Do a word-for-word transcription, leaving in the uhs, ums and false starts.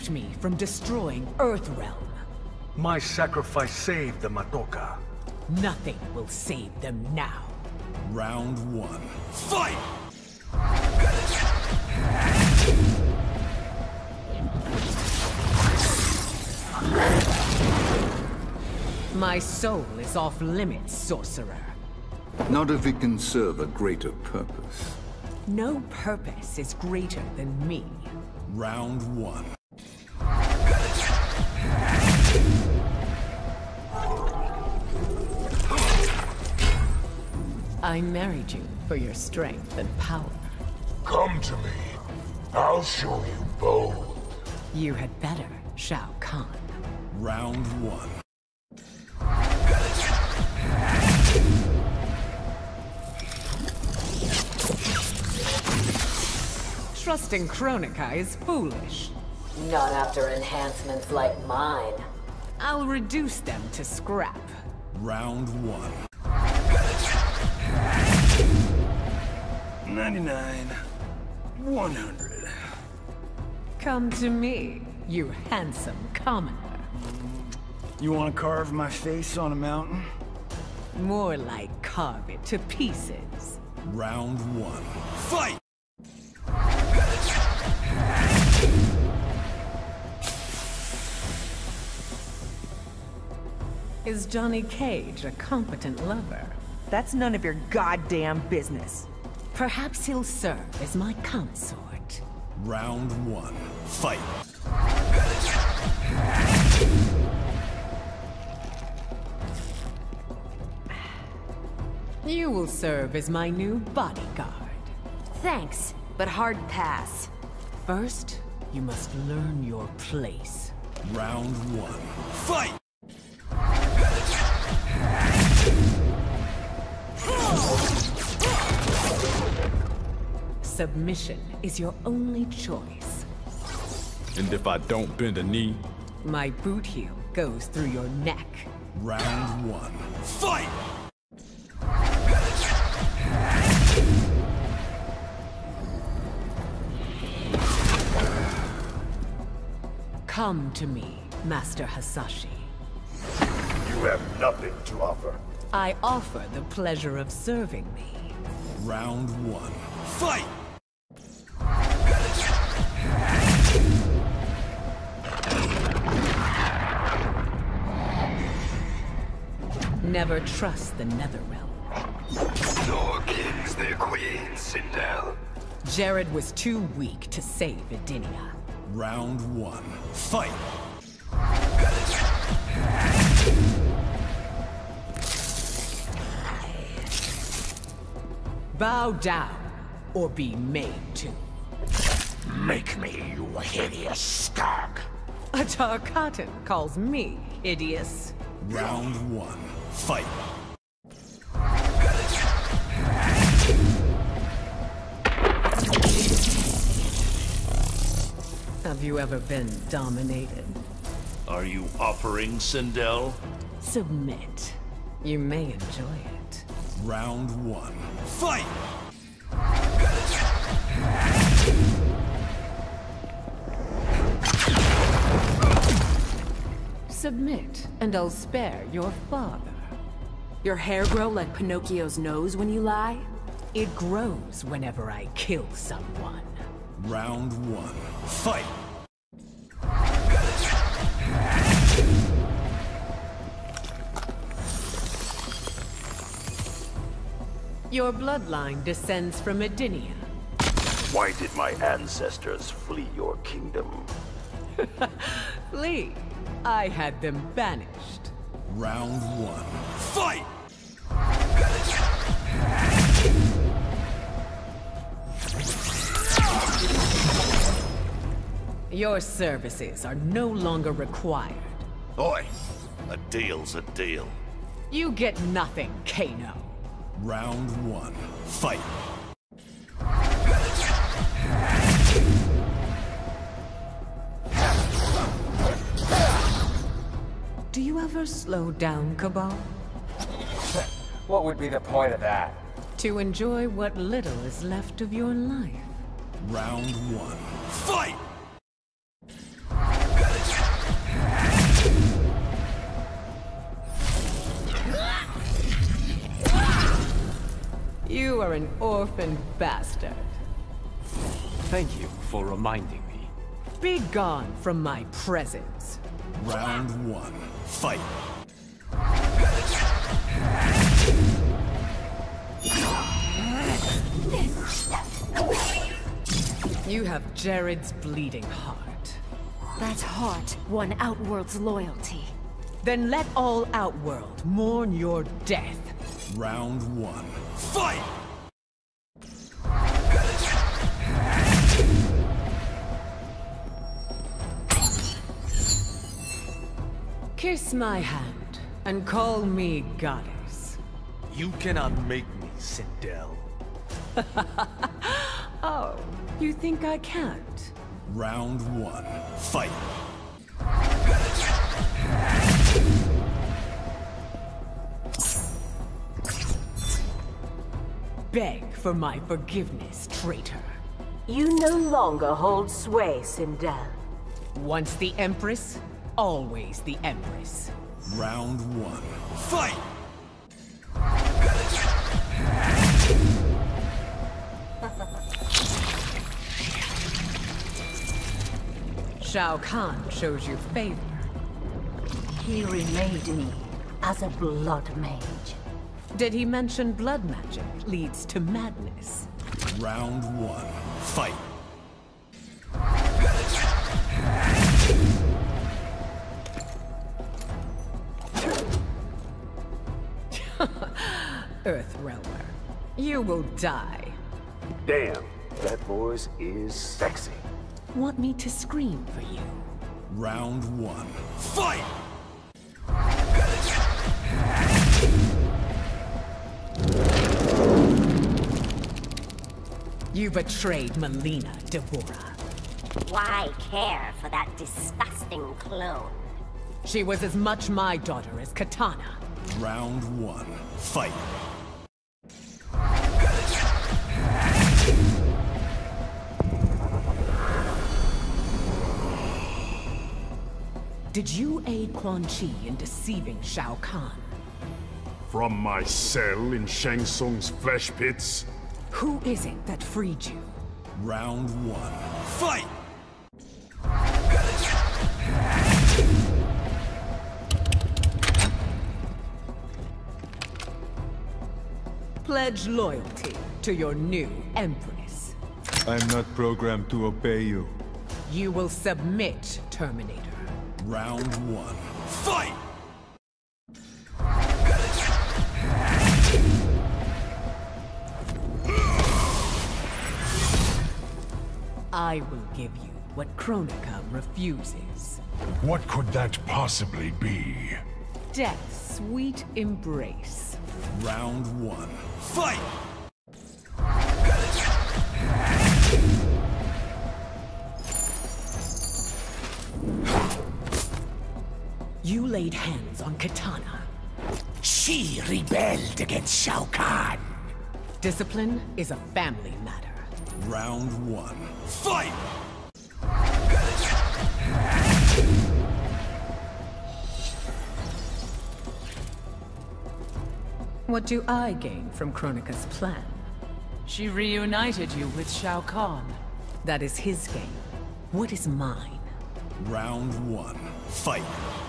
kept me from destroying Earthrealm. My sacrifice saved the Matoka. Nothing will save them now. Round one. Fight! My soul is off limits, sorcerer. Not if it can serve a greater purpose. No purpose is greater than me. Round one. I married you for your strength and power. Come to me. I'll show you both. You had better, Shao Kahn. Round one. Trusting Kronika is foolish. Not after enhancements like mine. I'll reduce them to scrap. Round one. ninety-nine. one hundred. Come to me, you handsome commoner. You want to carve my face on a mountain? More like carve it to pieces. Round one. Fight! Is Johnny Cage a competent lover? That's none of your goddamn business. Perhaps he'll serve as my consort. Round one. Fight! You will serve as my new bodyguard. Thanks, but hard pass. First, you must learn your place. Round one. Fight! Submission is your only choice. And if I don't bend a knee? My boot heel goes through your neck. Round one. Fight! Come to me, Master Hasashi. You have nothing to offer. I offer the pleasure of serving me. Round one. Fight! Never trust the Netherrealm. Nor kings their queen, Sindel. Jared was too weak to save Edenia. Round one. Fight! Bow down, or be made to. Make me, you hideous skag. A Tarkatan calls me hideous. Round one. Fight! Have you ever been dominated? Are you offering, Sindel? Submit. You may enjoy it. Round one. Fight! Submit, and I'll spare your father. Your hair grow like Pinocchio's nose when you lie? It grows whenever I kill someone. Round one. Fight! Your bloodline descends from Edenia. Why did my ancestors flee your kingdom? Flee. I had them banished. Round one. Fight! Your services are no longer required. Oi! A deal's a deal. You get nothing, Kano. Round one. Fight! Do you ever slow down, Cabal? What would be the point of that? To enjoy what little is left of your life. Round one. Fight! You are an orphan bastard. Thank you for reminding me. Be gone from my presence. Round one. Fight. You have Jared's bleeding heart. That heart won Outworld's loyalty. Then let all Outworld mourn your death. Round one. Fight! Kiss my hand and call me goddess. You cannot make me, Sindel. Oh, you think I can't? Round one. Fight. Beg for my forgiveness, traitor. You no longer hold sway, Sindel. Once the Empress, always the Empress. Round one. Fight! Shao Kahn shows you favor. He remade me as a blood mage. Did he mention blood magic leads to madness? Round one. Fight. Earthrealmer, you will die. Damn, that voice is sexy. Want me to scream for you? Round one. Fight! You betrayed Melina, D'Vorah. Why care for that disgusting clone? She was as much my daughter as Katana. Round one. Fight. Did you aid Quan Chi in deceiving Shao Kahn? From my cell in Shang Tsung's flesh pits? Who is it that freed you? Round one. Fight! Pledge loyalty to your new Empress. I'm not programmed to obey you. You will submit, Terminator. Round one. Fight! I will give you what Kronika refuses. What could that possibly be? Death's sweet embrace. Round one. Fight! You laid hands on Katana. She rebelled against Shao Kahn. Discipline is a family matter. Round one. Fight! What do I gain from Kronika's plan? She reunited you with Shao Kahn. That is his game. What is mine? Round one. Fight!